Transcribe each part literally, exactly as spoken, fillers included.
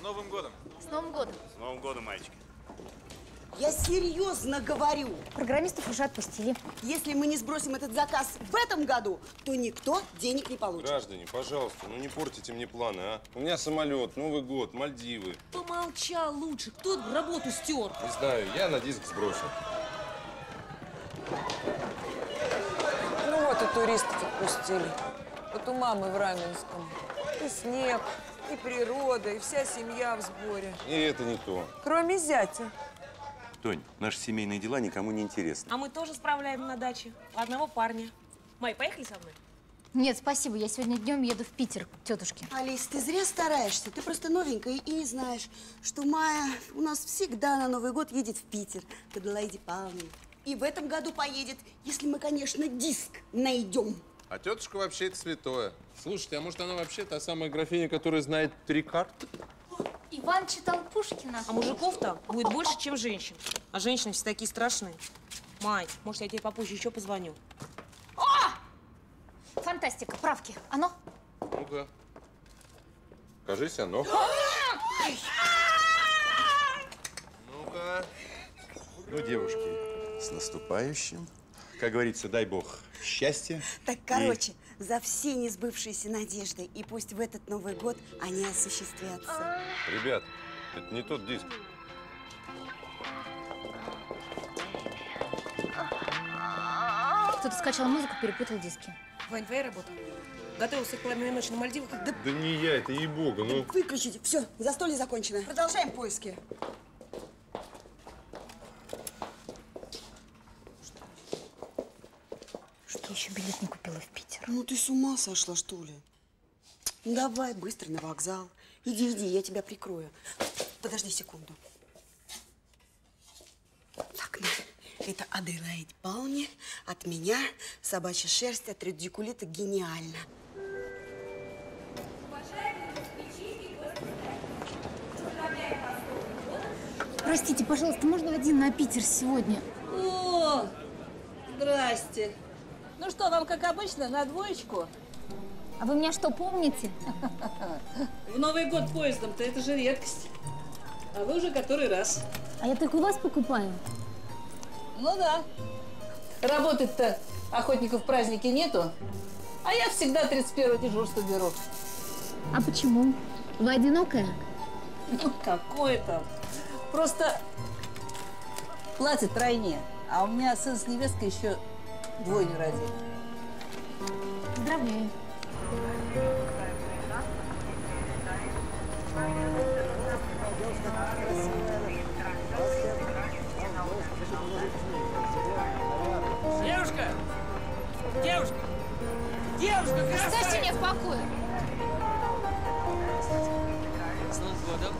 Новым годом! С Новым годом! С Новым годом, мальчики! Я серьезно говорю. Программистов уже отпустили. Если мы не сбросим этот заказ в этом году, то никто денег не получит. Граждане, пожалуйста, ну не портите мне планы, а? У меня самолет, Новый год, Мальдивы. Помолчал лучше. Кто работу стер? Не знаю, я на диск сбросил. Ну вот и туристов отпустили. Вот у мамы в Раменском. И снег, и природа, и вся семья в сборе. И это не то. Кроме зятя. Тонь, наши семейные дела никому не интересны. А мы тоже справляем на даче. У одного парня. Май, поехали со мной? Нет, спасибо. Я сегодня днем еду в Питер к тетушке. Алис, ты зря стараешься. Ты просто новенькая и не знаешь, что Майя у нас всегда на Новый год едет в Питер к Аделаиде Павловне. И в этом году поедет, если мы, конечно, диск найдем. А тетушка вообще это святое. Слушайте, а может она вообще та самая графиня, которая знает три карты? Иван читал Пушкина. А мужиков-то будет больше, чем женщин. А женщины все такие страшные. Май, может, я тебе попозже еще позвоню? О! Фантастика, правки. Оно? Ну-ка. Кажись, оно. Ну-ка. Ну, девушки, с наступающим. Как говорится, дай бог счастья. Так, короче, и... за все несбывшиеся надежды. И пусть в этот Новый год они осуществятся. Ребят, это не тот диск. Кто-то скачал музыку, перепутал диски. Вань, твоя работа? Готовился к пламенной ночи на Мальдивах? Да, Да не я, это ей-богу, ну. Выключите. Все, застолье закончено. Продолжаем поиски. Что, еще билет не купила в Питер? Ну ты с ума сошла, что ли? Ну, давай быстро на вокзал. Иди, иди, я тебя прикрою. Подожди секунду. Так, на. Это Аделаиде Павловне от меня. Собачья шерсть от редикулита гениально. Простите, пожалуйста, можно один на Питер сегодня? О, здрасте. Ну что, вам как обычно, на двоечку? А вы меня что, помните? В Новый год поездом-то это же редкость. А вы уже который раз. А я только у вас покупаю. Ну да. Работать-то охотников в празднике нету. А я всегда тридцать первое дежурство беру. А почему? Вы одинокая? Ну, какое там. Просто платят тройне. А у меня сын с невесткой еще двойню родили. Поздравляю. Девушка! Девушка! Девушка, красавица! Оставьте меня в покое. С Новым годом!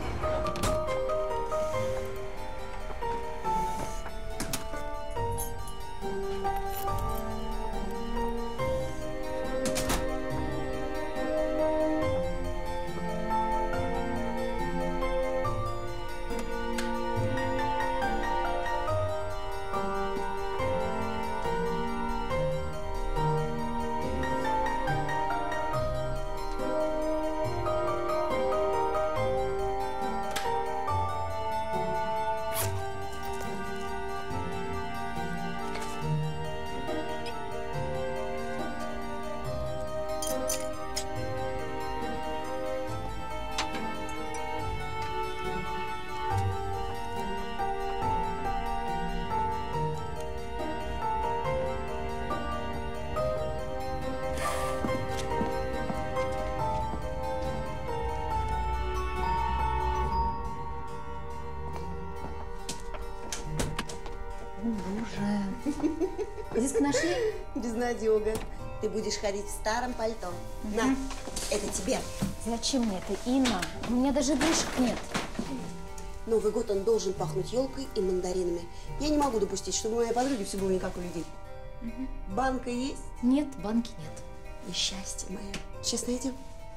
Диск нашли? Безнадега. Ты будешь ходить в старом пальто. Угу. На, это тебе. Зачем мне это, Инна? У меня даже игрушек нет. Новый год он должен пахнуть елкой и мандаринами. Я не могу допустить, чтобы у моей подруги все было не как у людей. Угу. Банка есть? Нет, банки нет. И счастье мое. Сейчас найдем.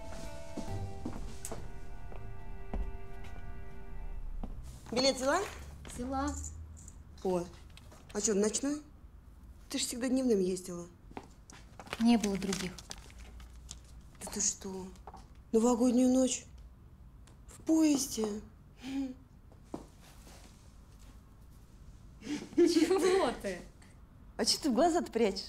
Билет взяла? Взяла. О, а что, ночной? Ты же всегда дневным ездила. Не было других. Да ты что? Новогоднюю ночь? В поезде. Чего ты? А что ты в глаза-то прячешь?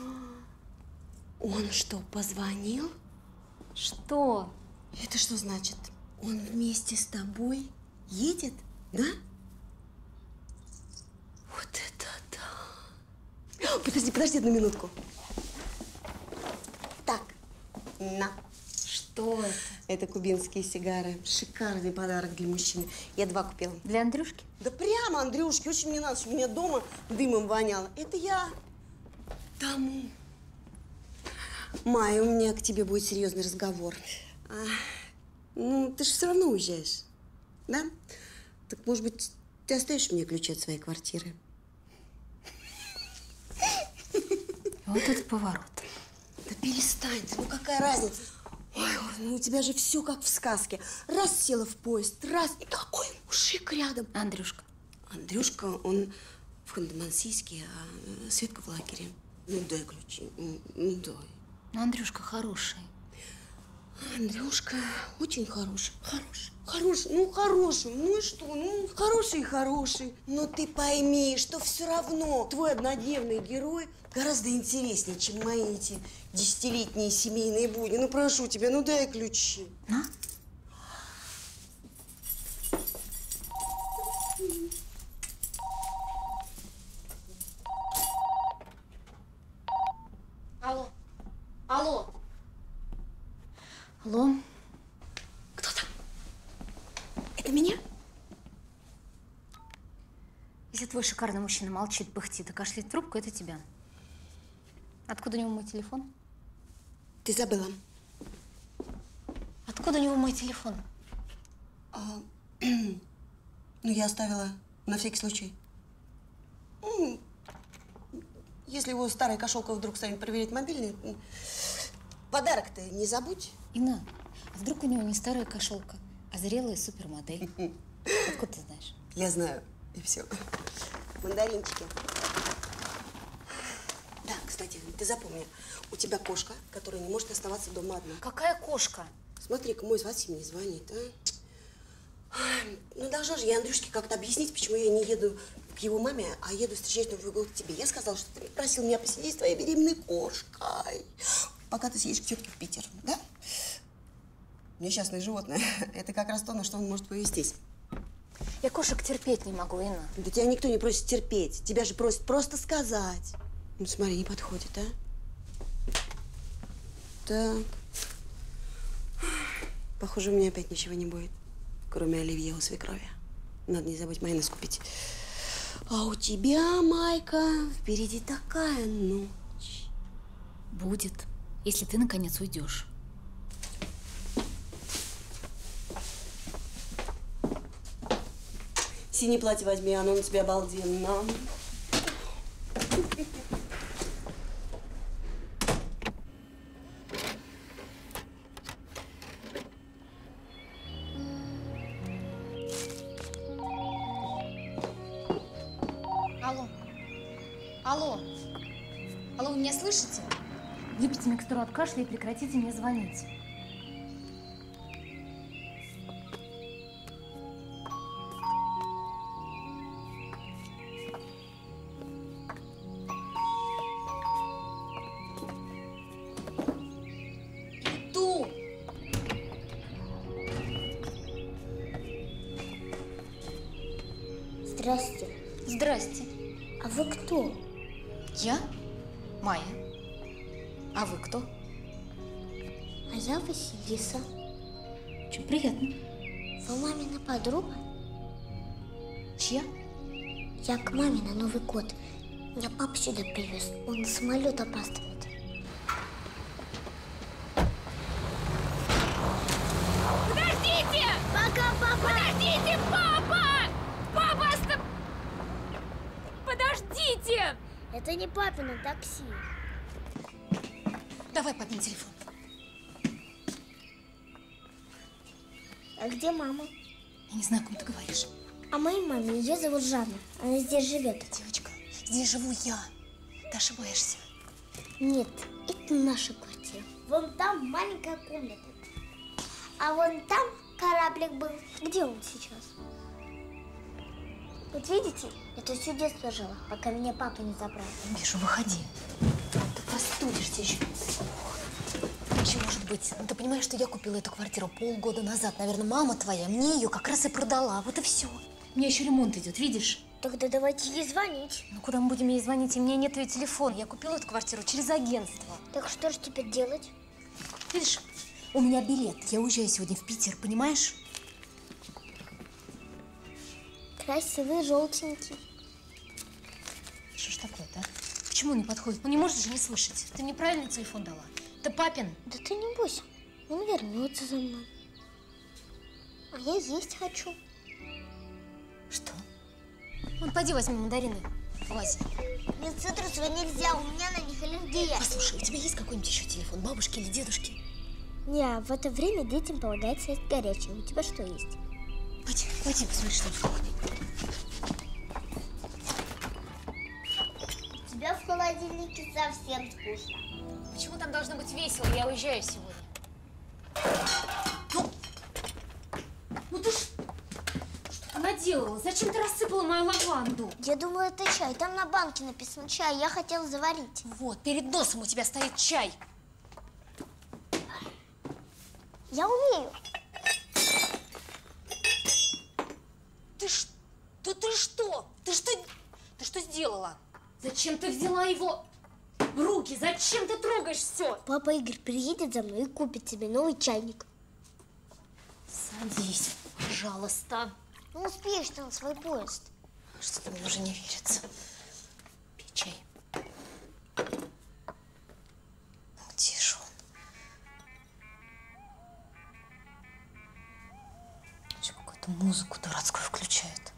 Он что, позвонил? Что? Это что значит? Он вместе с тобой едет, да? Вот это да! Подожди, подожди одну минутку. Так, на. Что это? Это кубинские сигары. Шикарный подарок для мужчины. Я два купила. Для Андрюшки? Да прямо, Андрюшке, очень мне надо, чтобы у меня дома дымом воняло. Это я тому. Майя, у меня к тебе будет серьезный разговор. А, ну, ты же все равно уезжаешь, да? Так, может быть, ты оставишь мне ключи от своей квартиры? Вот это поворот. Да перестань ты, ну какая разница? Ой, ну у тебя же все как в сказке. Раз села в поезд, раз, и такой мужик рядом. Андрюшка. Андрюшка, он в Ханты-Мансийске, а Светка в лагере. Ну, дай ключи, ну, ну дай. Ну, Андрюшка хороший. Андрюшка очень хороший, хороший, хороший, ну хороший, ну и что, ну хороший и хороший. Но ты пойми, что все равно твой однодневный герой гораздо интереснее, чем мои эти десятилетние семейные будни. Ну прошу тебя, ну дай ключи. На. Алло. Алло. Алло. Кто там? Это меня? Если твой шикарный мужчина молчит, пыхтит и кашляет в трубку, это тебя. Откуда у него мой телефон? Ты забыла. Откуда у него мой телефон? А, ну, я оставила на всякий случай. Ну, если его старая кошелка вдруг станет проверять мобильный, подарок-то не забудь. Инна, а вдруг у него не старая кошелка, а зрелая супермодель? Откуда ты знаешь? Я знаю. И все. Мандаринчики. Да, кстати, ты запомни, у тебя кошка, которая не может оставаться дома одна. Какая кошка? Смотри-ка, мой Васим не звонит, а? Ну, должна же я Андрюшке как-то объяснить, почему я не еду к его маме, а еду встречать Новый год к тебе. Я сказала, что ты просил меня посидеть с твоей беременной кошкой, пока ты съедешь к тетке в Питер, да? Несчастное животное. Это как раз то, на что он может повестись. Я кошек терпеть не могу, Инна. Да тебя никто не просит терпеть. Тебя же просят просто сказать. Ну, смотри, не подходит, а? Так. Похоже, у меня опять ничего не будет, кроме оливье у свекрови. Надо не забыть майонез купить. А у тебя, Майка, впереди такая ночь. Будет, если ты, наконец, уйдешь. Синее платье возьми, оно на тебя обалденно. Алло. Алло. Алло, вы меня слышите? Выпейте микстуру от кашля и прекратите мне звонить. Ту. Здрасте. Здрасте. А вы кто? Я Майя. А вы кто? А я Василиса. Очень приятно. Вы мамина подруга? Чья? Я к маме на Новый год. Меня папа сюда привез. Он на самолет опаздывает. Подождите! Пока, папа! Подождите, папа! Папа, оста... Подождите! Это не папино такси. Давай папин телефон. А где мама? Я не знаю, о ком ты говоришь. А моей маме, ее зовут Жанна. Она здесь живет. Девочка, здесь живу я. Ты ошибаешься. Нет, это наша квартира. Вон там маленькая комната. А вон там Кораблик был. Где он сейчас? Вот видите, это все детство жило, пока меня папа не забрал. Миша, выходи. Ты простудишься еще. Ничего может быть. Ну, ты понимаешь, что я купила эту квартиру полгода назад. Наверное, мама твоя мне ее как раз и продала. Вот и все. У меня еще ремонт идет, видишь? Тогда давайте ей звонить. Ну, куда мы будем ей звонить? У меня нет ее телефона. Я купила эту квартиру через агентство. Так что же теперь делать? Видишь, у меня билет. Я уезжаю сегодня в Питер, понимаешь? Красивый, желтенький. Что ж такое-то, а? Почему он не подходит? Он не может же не слышать. Ты мне правильный телефон дала? Это папин. Да ты не бойся, он вернется за мной. А я есть хочу. Что? Вон, пойди возьми мандарины в вазе. Нет, цитрусовые нельзя, у меня на них аллергия. Послушай, у тебя есть какой-нибудь еще телефон? Бабушки или дедушки? Не, в это время детям полагается есть горячее. У тебя что есть? Пойди, пойди, посмотри, что в кухне. У тебя в холодильнике совсем скучно. Почему там должно быть весело? Я уезжаю сегодня. Ну, ну ты ж... Что ты наделала? Зачем ты рассыпала мою лаванду? Я думала, это чай. Там на банке написано чай. Я хотела заварить. Вот, перед носом у тебя стоит чай. Я умею. Ты что? Да ты что? Ты что? Ты что сделала? Зачем ты взяла его в руки? Зачем ты трогаешь все? Папа Игорь приедет за мной и купит тебе новый чайник. Садись, пожалуйста. Ну, успеешь ты на свой поезд. Что-то мне уже не верится. Пей чай. Ну, где же он? Что, какую-то музыку дурацкую включает?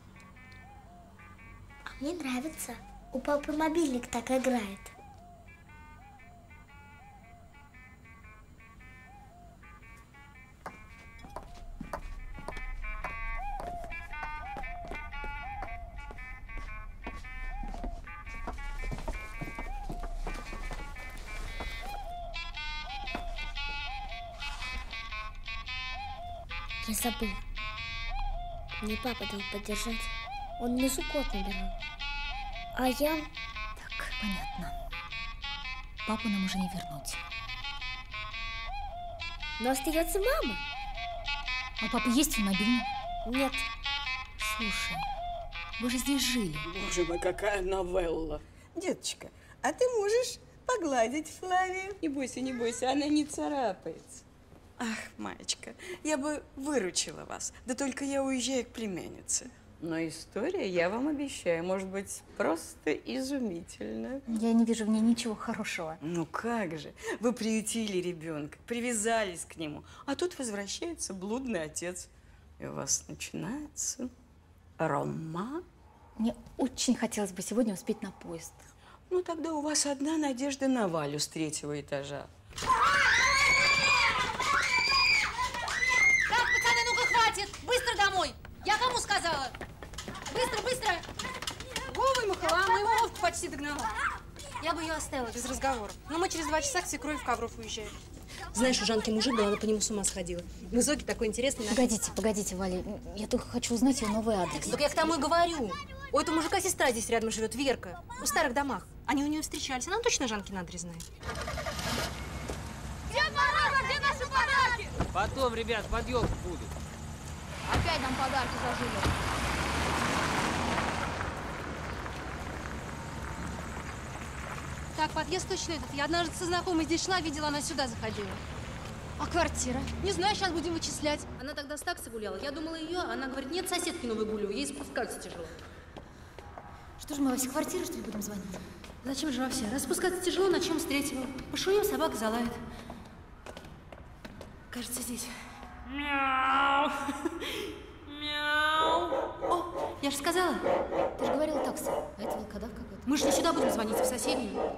А мне нравится. У папы мобильник так играет. Я забыла. Мне папа дал подержать. Он внизу кот набирал. А я... Так, понятно. Папу нам уже не вернуть. Но остается мама. А у папы есть мобильный? Нет. Слушай, вы же здесь жили. Боже мой, какая новелла. Деточка, а ты можешь погладить Флавию? Не бойся, не бойся, она не царапается. Ах, Маечка, я бы выручила вас, да только я уезжаю к племяннице. Но история, я вам обещаю, может быть просто изумительная. Я не вижу в ней ничего хорошего. Ну как же, вы приютили ребенка, привязались к нему, а тут возвращается блудный отец. И у вас начинается роман. Мне очень хотелось бы сегодня успеть на поезд. Ну тогда у вас одна надежда на Валю с третьего этажа. Так, пацаны, ну-ка хватит! Быстро домой! Я кому сказала? Быстро, быстро! Вова махала, моего Вовку почти догнала. Я бы ее оставила. Без разговоров. Но мы через два часа к свекрови в Ковров уезжаем. Знаешь, у Жанки мужик был, она по нему с ума сходила. Высокий, такой интересный. Погодите, погодите, Валя. Я только хочу узнать ее новый адрес. Так я к тому и говорю. У этого мужика сестра здесь рядом живет, Верка. В старых домах. Они у нее встречались. Она точно Жанкин адрес знает. Где подарок? Где наши подарки? Потом, ребят, под елку будут. Опять нам подарки зажили. Так, подъезд точно этот. Я однажды со знакомой здесь шла, видела, она сюда заходила. А квартира? Не знаю, сейчас будем вычислять. Она тогда с такси гуляла. Я думала ее, она говорит, нет, соседкину выгуливаю, ей спускаться тяжело. Что ж, мы во все квартиры, что ли, будем звонить? Зачем же во все? Раз спускаться тяжело, начнем с третьего. Пошуем, собака залает. Кажется, здесь. Мяу. Мяу. О, я же сказала. Ты же говорила такси. А это волкодав какой-то. Мы же не сюда будем звонить, а в соседнюю.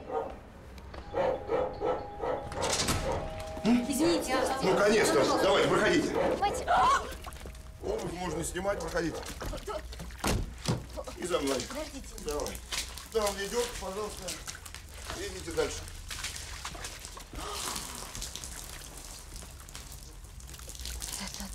Извините. Ну, конечно. Давайте, проходите. Давайте. Обувь можно снимать, проходите. И за мной. Подождите. Давай. Там ведет, пожалуйста. Идите дальше. Это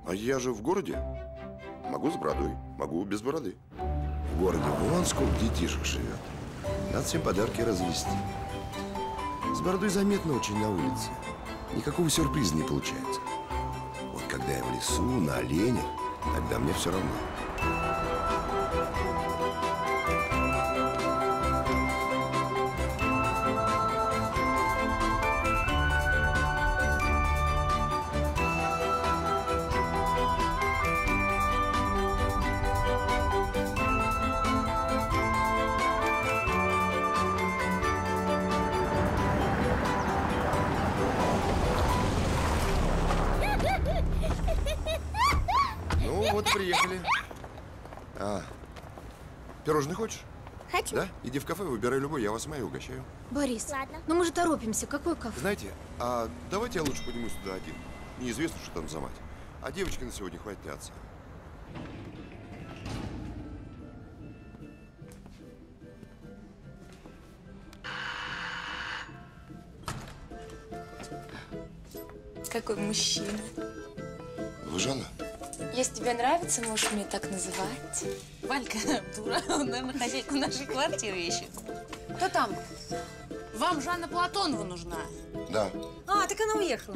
А я же в городе. Могу с бородой, могу без бороды. В городе вон сколько детишек живет. Надо всем подарки развести. С бородой заметно очень на улице. Никакого сюрприза не получается. Вот когда я в лесу, на оленях, тогда мне все равно. Приехали. А, пирожный хочешь? Хочу. Да? Иди в кафе, выбирай любой, я вас мою угощаю. Борис, Ладно. ну мы же торопимся. Какой кафе? Знаете, а давайте я лучше поднимусь туда один. Неизвестно, что там за мать. А девочки на сегодня хватит и отца. Какой мужчина. Вы Жанна? Если тебе нравится, можешь меня так называть. Валька, дура, он, наверное, хозяйку нашей квартиры ищет. Кто там? Вам Жанна Платонова нужна? Да. А, так она уехала.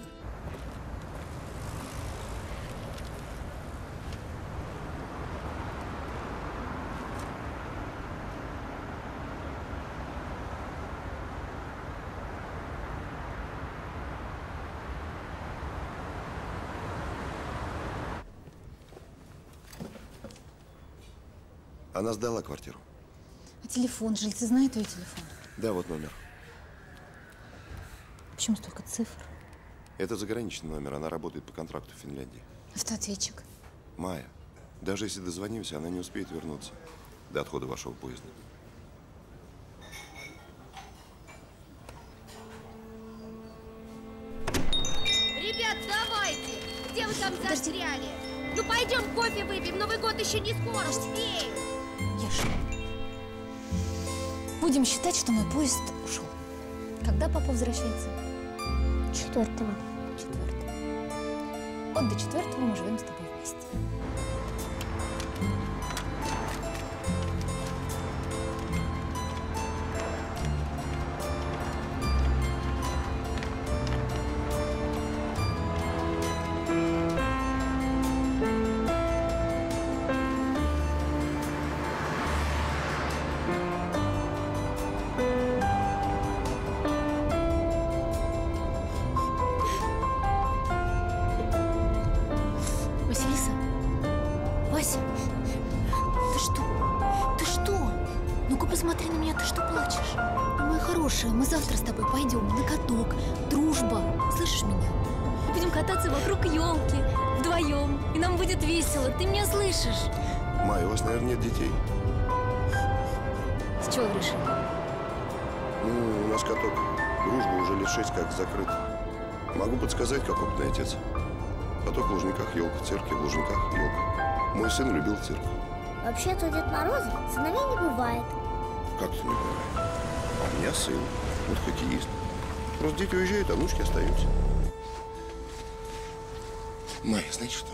Она сдала квартиру. А телефон? Жильцы знают ее телефон? Да, вот номер. Почему столько цифр? Это заграничный номер. Она работает по контракту в Финляндии. Автоответчик. Майя, даже если дозвонимся, она не успеет вернуться до отхода вашего поезда. Ребят, давайте! Где вы там застряли? Ну пойдем кофе выпьем, Новый год еще не скоро, успеем! Яша, будем считать, что мой поезд ушел. Когда папа возвращается? Четвертого. Четвертого. Вот до четвертого мы живем с тобой вместе. Василиса? Вася? Ты что? Ты что? Ну-ка посмотри на меня, ты что плачешь? Ну, моя хорошая, мы завтра с тобой пойдем на каток. Дружба. Слышишь меня? Будем кататься вокруг елки вдвоем. И нам будет весело. Ты меня слышишь? Майя, у вас, наверное, нет детей. С чего вы решили? Ну, у нас каток. Дружба уже лет шесть как закрыт. Могу подсказать, как опытный отец. Каток в Лужниках, елка, церкви в Лужниках, елка. Мой сын любил цирк. Вообще-то у Деда Мороза сыновей не бывает. Как это не бывает? А у меня сын. Вот хоть и есть. Просто дети уезжают, а внучки остаются. Майя, знаете что?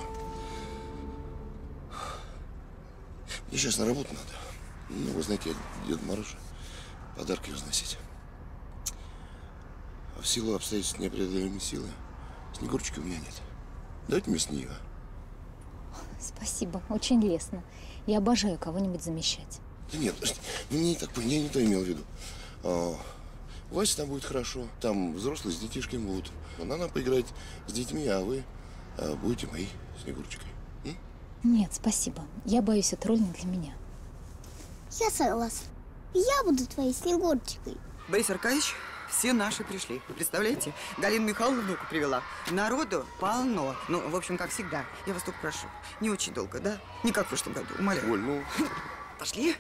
Мне сейчас на работу надо. Ну, вы знаете, я Деду Морозу подарки разносить. А в силу обстоятельств непреодолимой силы Снегурочки у меня нет. Дайте мне с нее. Спасибо, очень лестно. Я обожаю кого-нибудь замещать. Да нет, ну, не так, я не то имел в виду. А, Вася там будет хорошо, там взрослые с детишками будут. Она поиграет с детьми, а вы а, будете моей Снегурочкой. М? Нет, спасибо. Я боюсь, это роль не для меня. Я согласна. Я буду твоей Снегурочкой. Борис Аркадьевич, все наши пришли. Представляете? Галина Михайловна внука привела. Народу полно. Ну, в общем, как всегда. Я вас только прошу. Не очень долго, да? Не как в прошлом году, умоляю. Оль, ну... Пошли.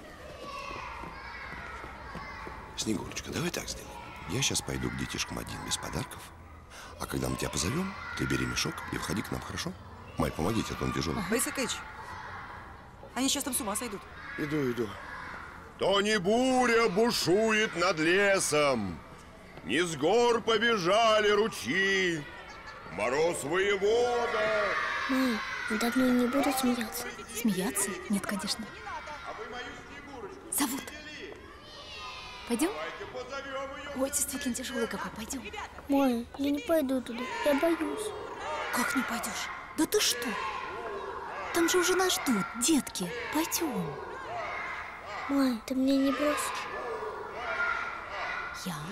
Снегурочка, давай так сделаем. Я сейчас пойду к детишкам один, без подарков. А когда мы тебя позовем, ты бери мешок и входи к нам, хорошо? Май, помогите, а то он тяжелый. Борис Аркадьевич, они сейчас там с ума сойдут. Иду, иду. То не буря бушует над лесом, не с гор побежали ручьи, мороз воевода Мам, надо мной не будут смеяться. Смеяться? Нет, конечно. Зовут. Пойдем? Ой, действительно тяжелый какой. Пойдем. Мам, я не пойду туда. Я боюсь. Как не пойдешь? Да ты что? Там же уже нас ждут, детки. Пойдем. Мам, ты меня не бросишь? Я?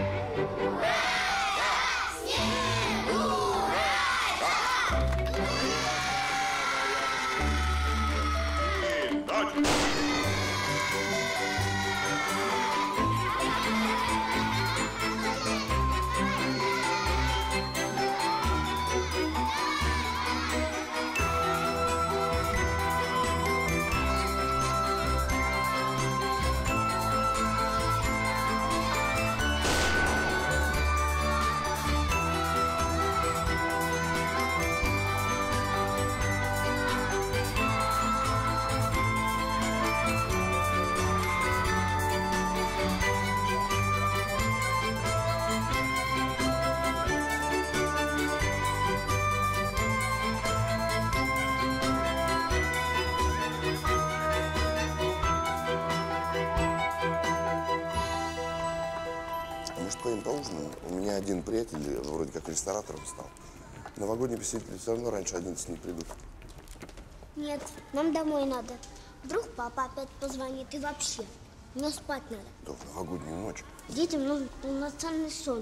Может, поедем поужинаем? У меня один приятель вроде как ресторатором стал. Новогодние посетители все равно раньше одиннадцати не придут. Нет, нам домой надо. Вдруг папа опять позвонит и вообще. Мне спать надо. Да в новогоднюю ночь. Детям нужен полноценный сон.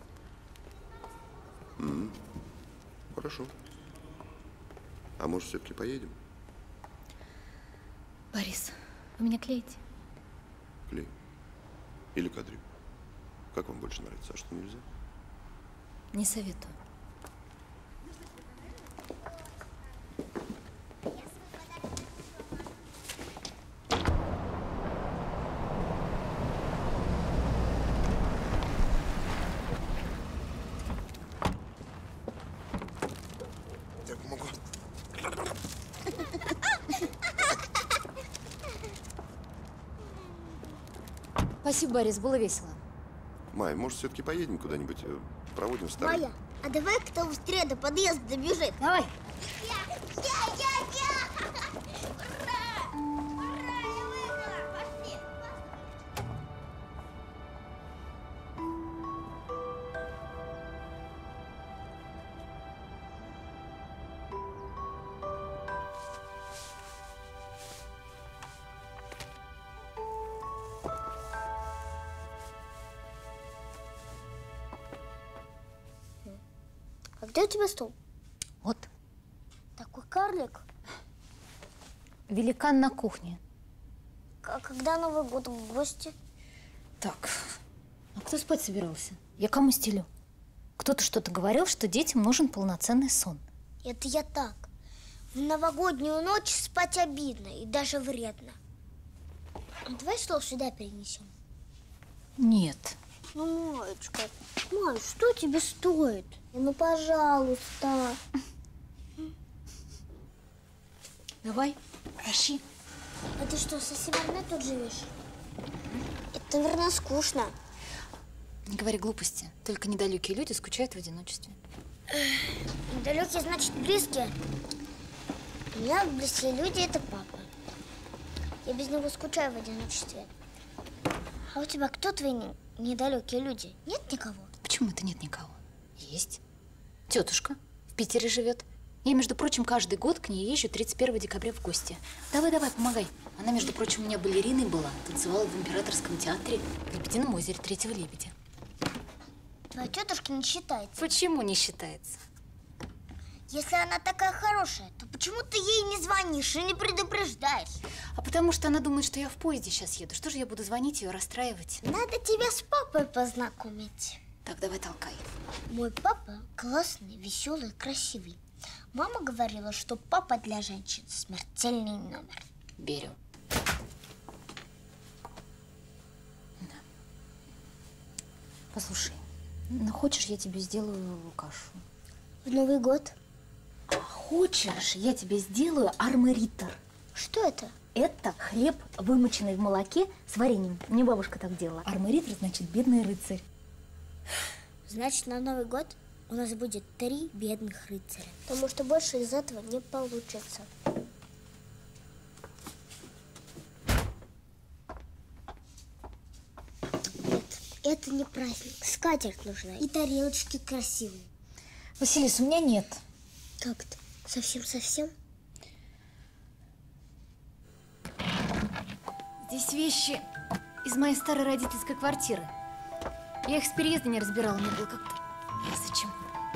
М-м. Хорошо. А может, все-таки поедем? Борис, вы меня клеите? Клей. Или кадрю. Как вам больше нравится? А что, нельзя? Не советую. Я помогу. Спасибо, Борис, было весело. Май, может, все-таки поедем куда-нибудь? э, Проводим старый... Майя, а давай кто быстрее до подъезда добежит? Давай. Я, я, я, я! Ура! Ура, я выиграла! Пошли! А где у тебя стол? Вот. Такой карлик. Великан на кухне. А когда Новый год в гости? Так, а кто спать собирался? Я кому стелю? Кто-то что-то говорил, что детям нужен полноценный сон. Это я так. В новогоднюю ночь спать обидно и даже вредно. Давай стол сюда перенесем. Нет. Ну, Маечка, Май, что тебе стоит? Ну, пожалуйста. Давай, проси. А ты что, совсем одна тут живешь? Это, наверное, скучно. Не говори глупости. Только недалекие люди скучают в одиночестве. Недалекие, значит, близкие. У меня близкие люди – это папа. Я без него скучаю в одиночестве. А у тебя кто твои недалекие люди? Нет никого? Почему это нет никого? Есть. Тетушка в Питере живет. Я, между прочим, каждый год к ней езжу тридцать первого декабря в гости. Давай, давай, помогай. Она, между прочим, у меня балериной была. Танцевала в Императорском театре в Лебедином озере Третьего лебедя. Твоя тетушка не считается. Почему не считается? Если она такая хорошая, то почему ты ей не звонишь и не предупреждаешь? А потому что она думает, что я в поезде сейчас еду. Что же я буду звонить ее, расстраивать? Надо тебя с папой познакомить. Так, давай толкай. Мой папа классный, веселый, красивый. Мама говорила, что папа для женщин смертельный номер. Беру. Послушай, ну хочешь, я тебе сделаю кашу? В Новый год? А хочешь, я тебе сделаю армеритер? Что это? Это хлеб, вымоченный в молоке с вареньем. Мне бабушка так делала. Армеритер значит бедный рыцарь. Значит, на Новый год у нас будет три бедных рыцаря. Потому что больше из этого не получится. Нет, это не праздник. Скатерть нужна и тарелочки красивые. Василиса, у меня нет. Как-то? Совсем-совсем? Здесь вещи из моей старой родительской квартиры. Я их с переезда не разбирала, мне было как-то... Зачем?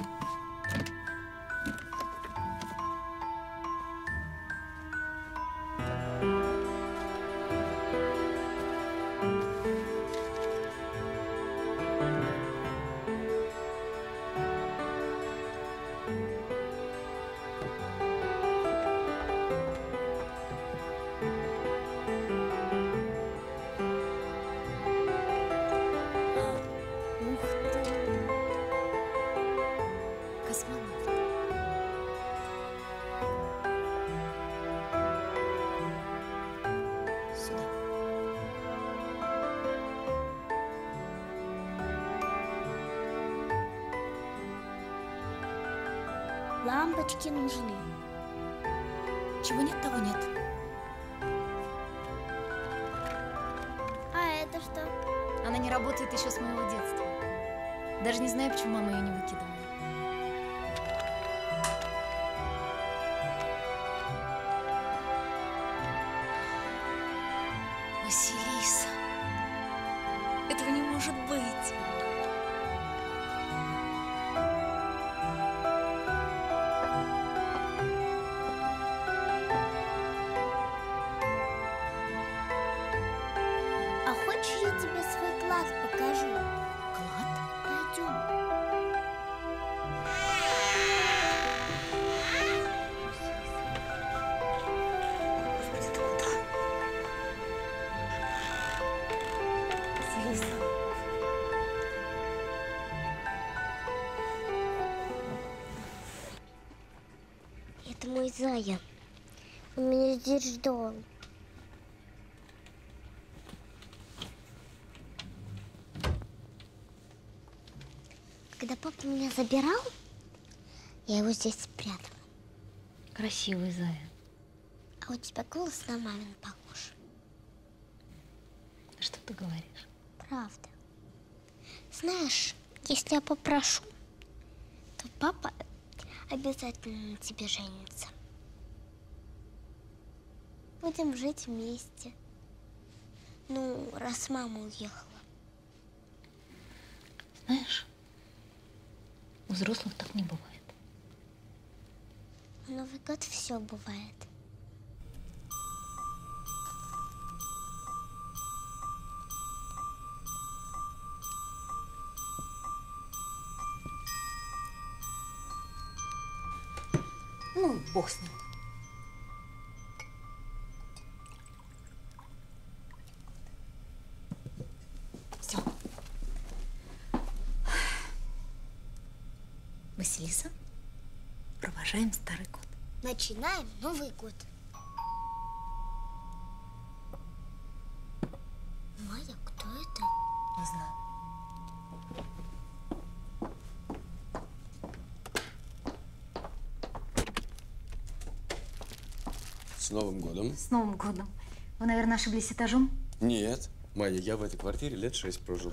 Лампочки нужны. Чего нет, того нет. А это что? Она не работает еще с моего детства. Даже не знаю, почему мама ее не выкидывала. Василиса, этого не может быть. А хочешь, я тебе свой класс покажу? Клад? Пойдем. Василиса. Это мой Зая. Он меня здесь ждал. Когда папа меня забирал, я его здесь спрятала. Красивый Зая. А у тебя голос на мамин похож. Что ты говоришь? Правда. Знаешь, если я попрошу, то папа обязательно на тебе женится. Будем жить вместе. Ну, раз мама уехала. Знаешь, у взрослых так не бывает. На Новый год все бывает. Ну, бог с ним. Все. Василиса, провожаем старый год. Начинаем Новый год. Майя, кто это? Не знаю. С Новым годом. С Новым годом. Вы, наверное, ошиблись этажом? Нет, Майя, я в этой квартире лет шесть прожил.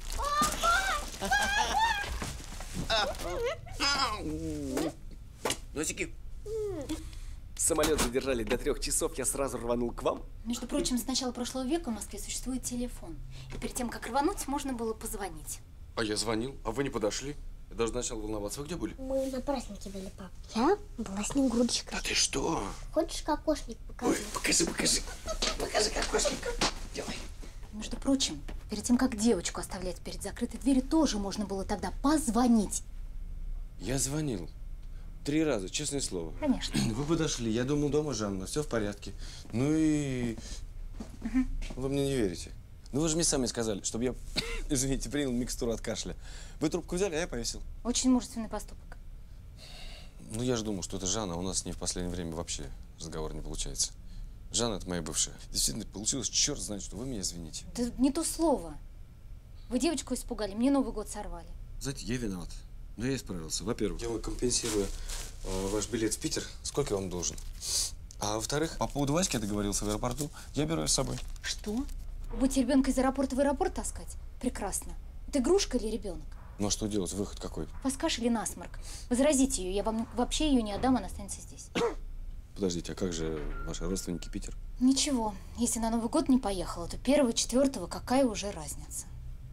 Носики. Самолет задержали до трех часов, я сразу рванул к вам. Между прочим, с начала прошлого века в Москве существует телефон. И перед тем, как рвануть, можно было позвонить. А я звонил, а вы не подошли. Я даже начал волноваться. Вы где были? Мы на празднике были, пап. Я была с ним грудочкой. Да ты что? Хочешь кокошник покажи? Ой, покажи, покажи. Покажи кокошник. Давай. Между прочим, перед тем, как девочку оставлять перед закрытой дверью, тоже можно было тогда позвонить. Я звонил. Три раза, честное слово. Конечно. Вы подошли. Я думал, дома Жанна, все в порядке. Ну и... Угу. Вы мне не верите. Ну вы же мне сами сказали, чтобы я, извините, принял микстуру от кашля. Вы трубку взяли, а я повесил. Очень мужественный поступок. Ну я же думал, что это Жанна, а у нас с ней в последнее время вообще разговор не получается. Жанна – это моя бывшая. Действительно, получилось, черт знает, что вы меня извините. Да не то слово. Вы девочку испугали, мне Новый год сорвали. Знаете, я виноват. Да я исправился. Во-первых, я вам компенсирую э, ваш билет в Питер. Сколько я вам должен? А во-вторых, по поводу Васьки я договорился в аэропорту. Я беру ее с собой. Что? Будете ребенка из аэропорта в аэропорт таскать? Прекрасно. Это игрушка или ребенок? Ну а что делать? Выход какой? Вас кашель или насморк? Возразите ее, я вам вообще ее не отдам, она останется здесь. Подождите, а как же ваши родственники Питер? Ничего, если на Новый год не поехала, то первого, четвертого какая уже разница?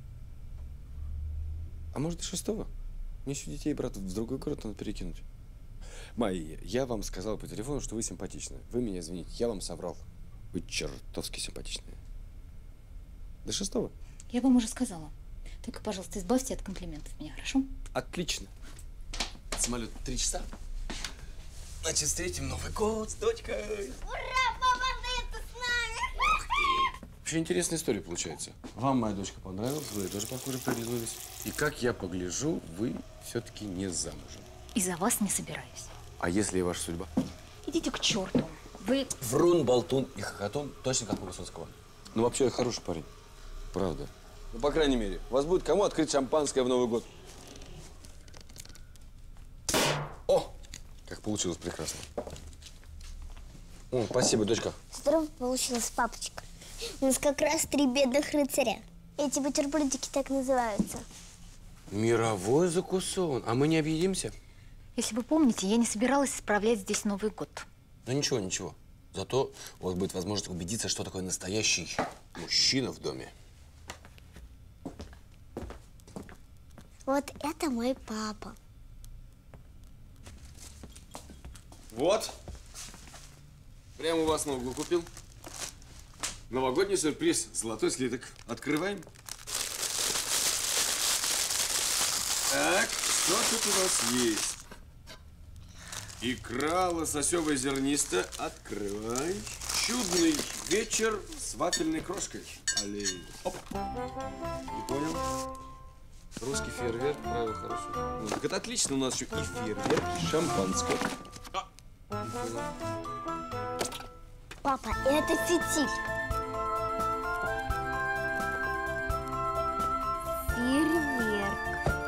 А может и шестого? Мне еще детей, брат, в другой город надо перекинуть. Майя, я вам сказал по телефону, что вы симпатичны. Вы меня извините, я вам соврал. Вы чертовски симпатичные. До шестого? Я вам уже сказала. Только, пожалуйста, избавьте от комплиментов меня, хорошо? Отлично. Самолет три часа. Значит, встретим Новый год с дочкой. Ура, папа, ты с нами! Вообще интересная история получается. Вам моя дочка понравилась, вы тоже, похоже, прилизнулись. И как я погляжу, вы все-таки не замужем. И за вас не собираюсь. А если и ваша судьба? Идите к черту. Вы… Врун, болтун и хохотун, точно как у Высоцкого. Ну, вообще, я хороший парень. Правда. Ну, по крайней мере, у вас будет кому открыть шампанское в Новый год. О! Как получилось прекрасно. О, спасибо, дочка. Здорово получилось, папочка. У нас как раз три бедных рыцаря. Эти бутербродики так называются. Мировой закусон. А мы не объедимся? Если вы помните, я не собиралась справлять здесь Новый год. Ну ничего, ничего. Зато у вас будет возможность убедиться, что такое настоящий мужчина в доме. Вот это мой папа. Вот. Прямо у вас на углу купил. Новогодний сюрприз. Золотой слиток. Открываем. Так, что тут у нас есть? Икра лососевая зернистая. Открывай. Чудный вечер с вафельной крошкой. Аллей. Оп. Не понял? Русский фейерверк, правило, хорошо. Ну, так это отлично, у нас еще и фейерверк, и шампанское. А, не понял. Папа, это фитиль. Фейерверк.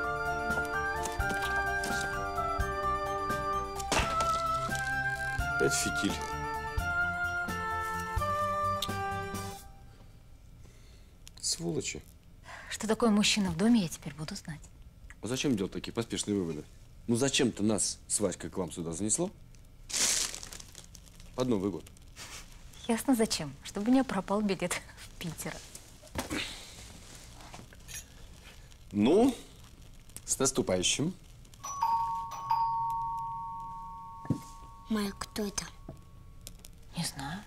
Это фитиль. Сволочи. Что такое мужчина в доме, я теперь буду знать. А зачем делать такие поспешные выводы? Ну зачем-то нас с Васькой к вам сюда занесло? Под Новый год. Ясно зачем? Чтобы у меня пропал билет в Питер. Ну, с наступающим. Майя, кто это? Не знаю.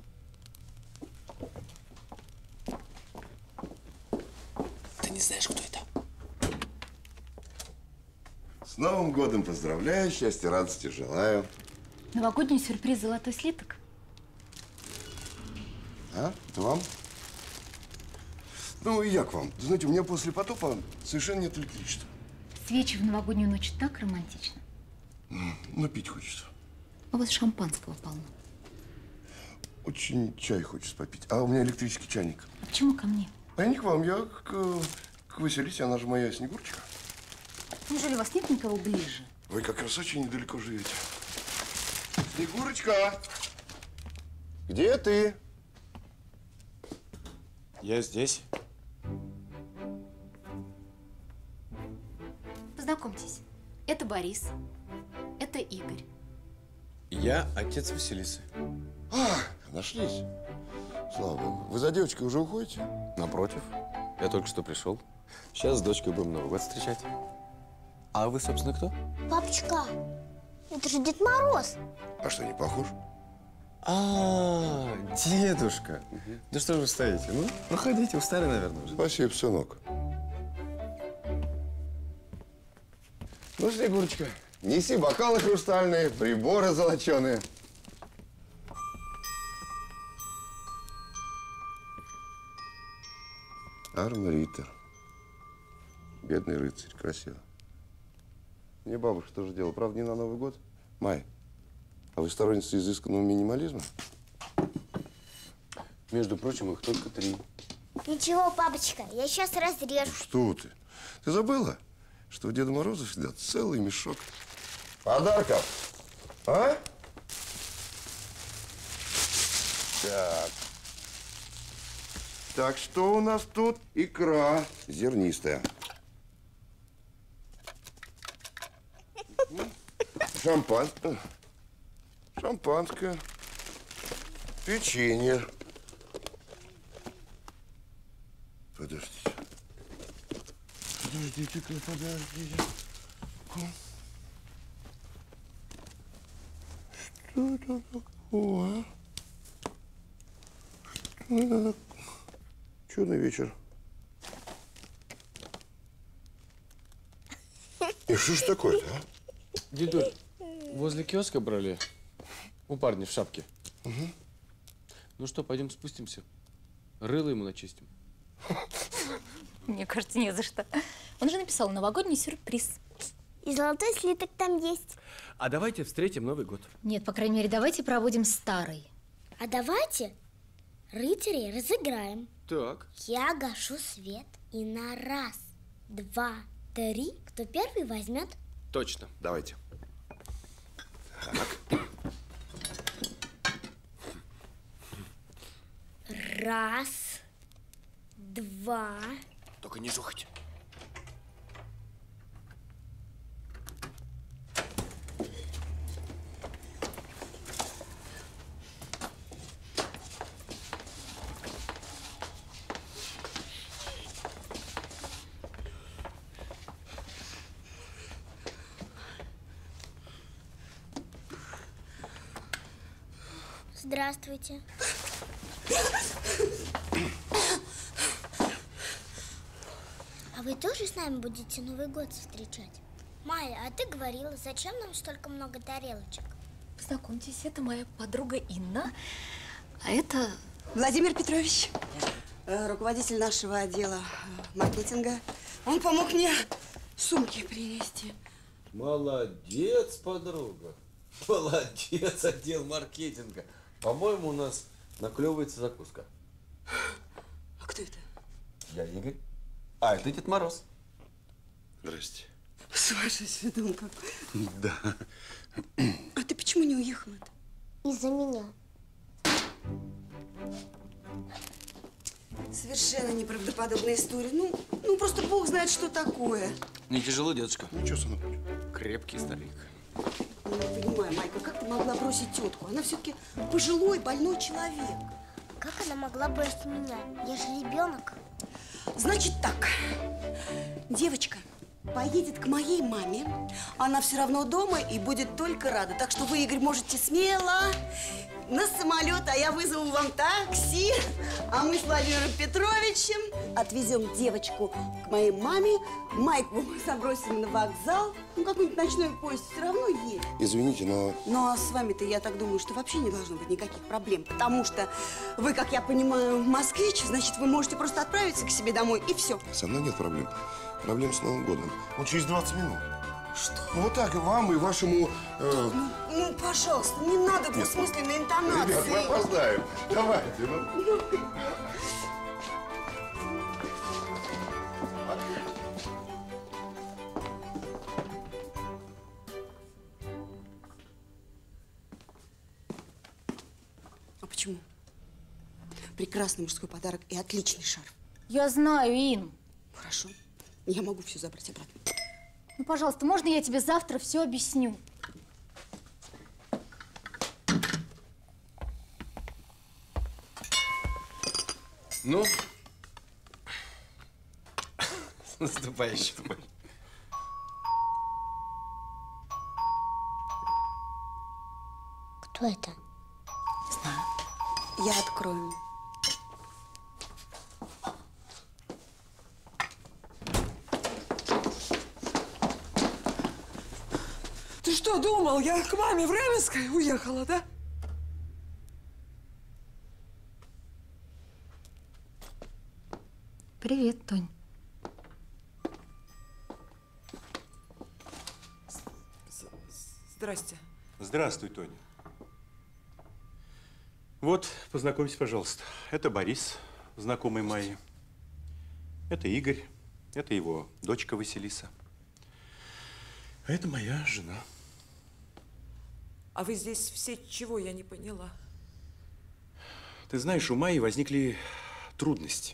Ты не знаешь, кто это? С Новым годом поздравляю, счастья, радости желаю. Новогодний сюрприз «Золотой слиток». А? Это вам? Ну, и я к вам. Знаете, у меня после потопа совершенно нет электричества. Свечи в новогоднюю ночь так романтично. Но пить хочется. У вас шампанского полно. Очень чай хочется попить. А у меня электрический чайник. А почему ко мне? А я не к вам, я к, к Василисе, она же моя Снегурочка. Неужели у вас нет никого ближе? Вы как раз очень недалеко живете. Снегурочка! Где ты? Я здесь. Познакомьтесь, это Борис, это Игорь. Я отец Василисы. А, нашлись. Слава богу. Вы за девочкой уже уходите? Напротив. Я только что пришел. Сейчас с дочкой будем Новый год встречать. А вы, собственно, кто? Папочка, это же Дед Мороз. А что, не похож? А, дедушка. Да что же вы стоите? Ну, проходите, устали, наверное, уже. Спасибо, сынок. Ну, Снегурочка, неси бокалы хрустальные, приборы золоченые. Арн Риттер. Бедный рыцарь, красиво. Мне бабушка тоже делала, правда, не на Новый год. Май, а вы сторонница изысканного минимализма? Между прочим, их только три. Ничего, папочка, я сейчас разрежу. Что ты? Ты забыла? что у Деда Мороза всегда целый мешок подарков. А? Так. Так, что у нас тут? Икра зернистая. Шампанское. Шампанское. Печенье. Подождите. Подождите-ка, подождите. Что это такое? Что это такое? Чудный вечер. И что ж такое-то, а? Дедуль, возле киоска брали у парня в шапке. Угу. Ну что, пойдем спустимся. Рыло ему начистим. Мне кажется, не за что. Он же написал новогодний сюрприз. И золотой слиток там есть. А давайте встретим Новый год. Нет, по крайней мере, давайте проводим старый. А давайте рыцарей разыграем. Так. Я гашу свет. И на раз, два, три, кто первый возьмет. Точно. Давайте. Так. Раз, два. Только не жухать. Здравствуйте. А вы тоже с нами будете Новый год встречать? Майя, а ты говорила, зачем нам столько много тарелочек? Познакомьтесь, это моя подруга Инна, а это… Владимир Петрович, руководитель нашего отдела маркетинга. Он помог мне сумки принести. Молодец, подруга. Молодец, отдел маркетинга. По-моему, у нас наклевывается закуска. А кто это? Я Игорь. А, это Дед Мороз. Здрасте. С вашей святым какой. Да. А ты почему не уехала-то? Из-за меня. Совершенно неправдоподобная история. Ну, ну, просто Бог знает, что такое. Не тяжело, дедушка? Ничего, сынок. Крепкий старик. Ну, не понимаю, Майка, как ты могла бросить тетку? Она все-таки пожилой, больной человек. Как она могла бросить меня? Я же ребенок. Значит так, девочка поедет к моей маме. Она все равно дома и будет только рада. Так что вы, Игорь, можете смело на самолет, а я вызову вам такси. А мы с Владимиром Петровичем отвезем девочку к моей маме. Майку забросим на вокзал. Ну, какой-нибудь ночной поезд все равно есть. Извините, но… Но с вами-то, я так думаю, что вообще не должно быть никаких проблем. Потому что вы, как я понимаю, москвич, значит, вы можете просто отправиться к себе домой, и все. Со мной нет проблем. Проблем с Новым годом. Вот через двадцать минут. Что? Ну, вот так и вам, и вашему… Э... Ну, ну, пожалуйста, не надо двусмысленной интонации. Ребят, мы опоздаем. Давайте. Ну. А почему? Прекрасный мужской подарок и отличный шарф. Я знаю, Ин. Хорошо. Я могу все забрать обратно. Ну, пожалуйста, можно я тебе завтра все объясню? Ну, с наступающим. Кто это? Знаю. Я открою. Ты что думал, я к маме в Раменское уехала, да? Привет, Тонь. Здрасте. Здравствуй, Тоня. Вот, познакомься, пожалуйста. Это Борис, знакомый мои. Это Игорь. Это его дочка Василиса. А это моя жена. А вы здесь все чего, я не поняла. Ты знаешь, у Майи возникли трудности.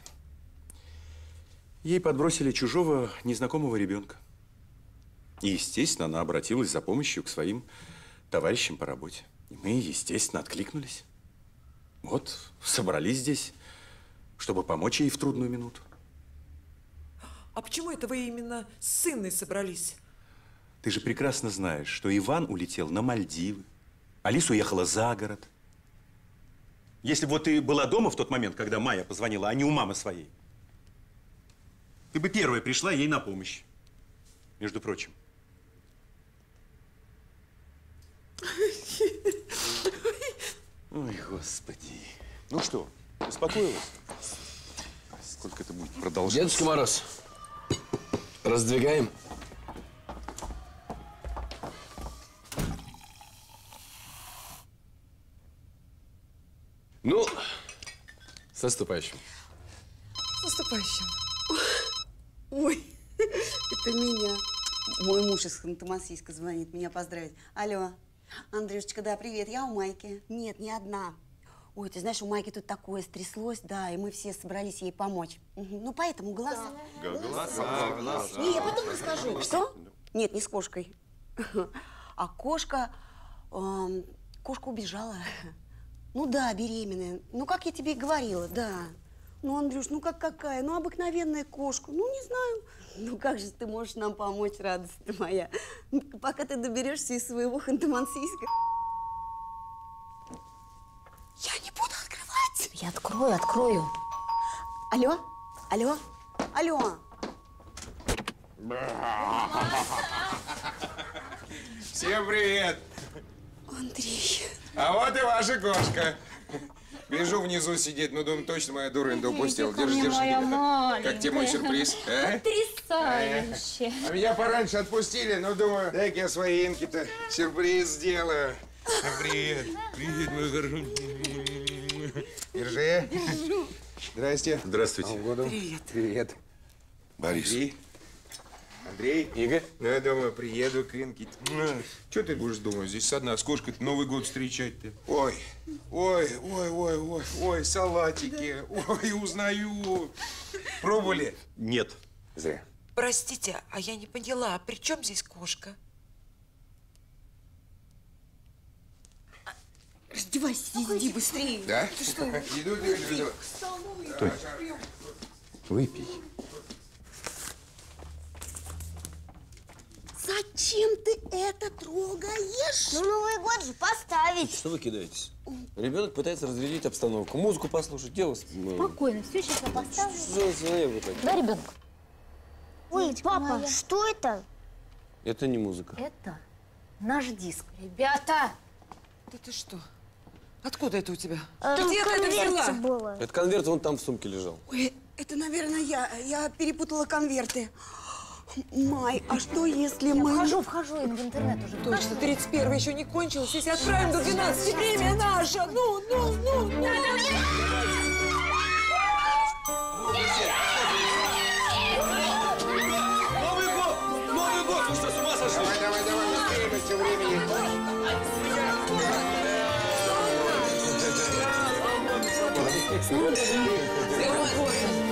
Ей подбросили чужого незнакомого ребенка. И, естественно, она обратилась за помощью к своим товарищам по работе. И мы, естественно, откликнулись. Вот, собрались здесь, чтобы помочь ей в трудную минуту. А почему это вы именно с Инной собрались? Ты же прекрасно знаешь, что Иван улетел на Мальдивы, Алиса уехала за город. Если бы вот ты была дома в тот момент, когда Майя позвонила, а не у мамы своей, ты бы первая пришла ей на помощь, между прочим. Ой, Господи. Ну что, успокоилась? Сколько это будет продолжаться? Дедушка Мороз, раздвигаем. Ну, с наступающим. С наступающим. Ой, это меня. Мой муж из Ханты-Мансийска звонит меня поздравить. Алло, Андрюшечка, да, привет, я у Майки. Нет, не одна. Ой, ты знаешь, у Майки тут такое стряслось, да, и мы все собрались ей помочь. Угу. Ну, поэтому голоса. Голоса, голоса. Не, я потом расскажу. Что? Нет, не с кошкой. А кошка... эм, кошка убежала. Ну да, беременная. Ну, как я тебе и говорила, да. Ну, Андрюш, ну как какая? Ну, обыкновенная кошка. Ну, не знаю. Ну, как же ты можешь нам помочь, радость ты моя? Пока ты доберешься из своего Ханты-Мансийска. Я не буду открывать. Я открою, открою. Алло? Алло? Алло? Всем привет! Андрей. А вот и ваша кошка. Гляжу, внизу сидит, ну, думаю, точно моя дурында упустила. Держи, держи. Как тебе мой сюрприз? А? Потрясающе. А меня пораньше отпустили, но думаю, дай-ка я своей Инке-то сюрприз сделаю. Привет. Привет, мой хороший. Держи. Держу. Здрасте. Здравствуйте. Новым годом. Привет. Привет. Борис. Андрей. Андрей. Игорь. Ну, я думаю, приеду к Инке. Ну, что ты будешь думать? Здесь одна с кошкой Новый год встречать-то. Ой, ой, ой, ой, ой, ой, салатики. Ой, узнаю. Пробовали? Нет. Зря. Простите, а я не поняла, а при чем здесь кошка? Раздевайся, иди быстрее. Да? Ты что? Иду, иду, иду. Тонь, выпей. Зачем ты это трогаешь? Ну, Новый год же поставить. Что вы кидаетесь? Ребенок пытается разрядить обстановку, музыку послушать, дело... Спокойно, все, сейчас я поставлю. Что за вы такие? Да, ребенок? Ой, папа, что это? Это не музыка. Это наш диск. Ребята! Да ты что? Откуда это у тебя? А, Где в ты это конверте взяла? было. Этот конверт вон там в сумке лежал. Ой, это, наверное, я. Я перепутала конверты. Май, а что если мы... Я вхожу, вхожу, и в интернет уже. Точно, тридцать первый еще не кончился. Если отправим до двенадцати, время наше. Ну, ну, ну, ну. Новый год! Новый год! Вы что, с ума сошли? Давай, давай, давай, быстрее, мы все времени. Новый год.